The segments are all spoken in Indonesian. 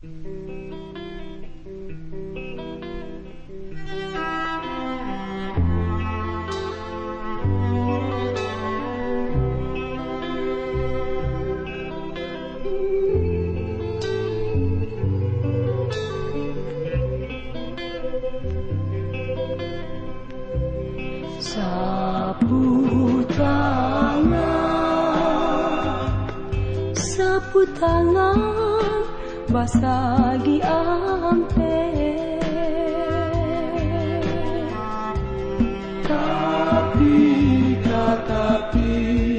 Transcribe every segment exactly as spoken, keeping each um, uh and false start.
Sapu tangan, sapu tangan, basagi ampe. Tapi katapi,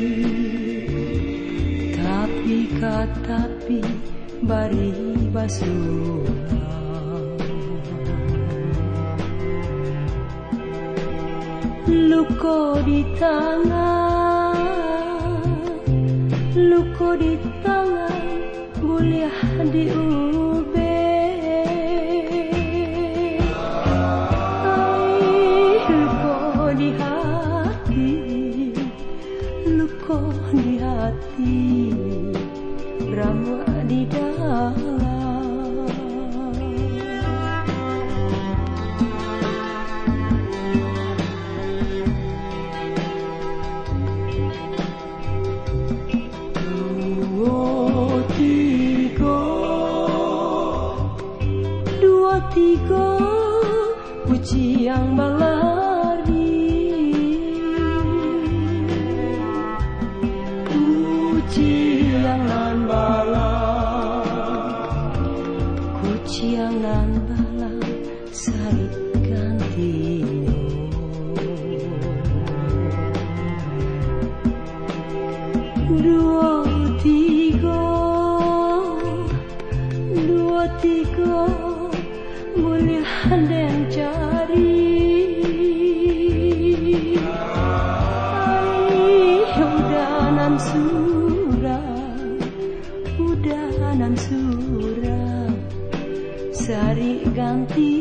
tapi katapi, bari basuh. Luko di tangan, luko di tangan, buliah di ube. Ay, luko di hati, luko di hati, rawa di dalam. Tiga uci yang berlari, uci yang nan balang, uci yang nan balang, sari ganti. Dua tiga, dua tiga. Boleh ada yang cari. Ay, udanan surang, udanan surang, sari ganti.